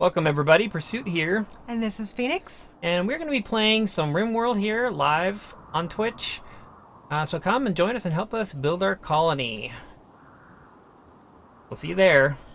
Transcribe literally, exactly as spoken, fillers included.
Welcome everybody, Pursuit here, And this is Phoenix. and we're going to be playing some RimWorld here live on Twitch. Uh, so come and join us and help us build our colony. We'll see you there.